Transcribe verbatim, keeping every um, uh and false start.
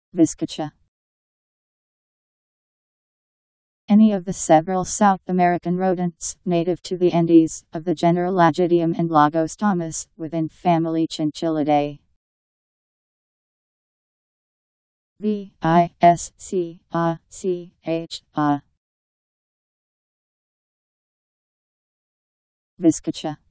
Viscacha. Any of the several South American rodents, native to the Andes, of the genera Lagidium and Lagostomus, within family Chinchillidae. V I S C A C H A. Viscacha.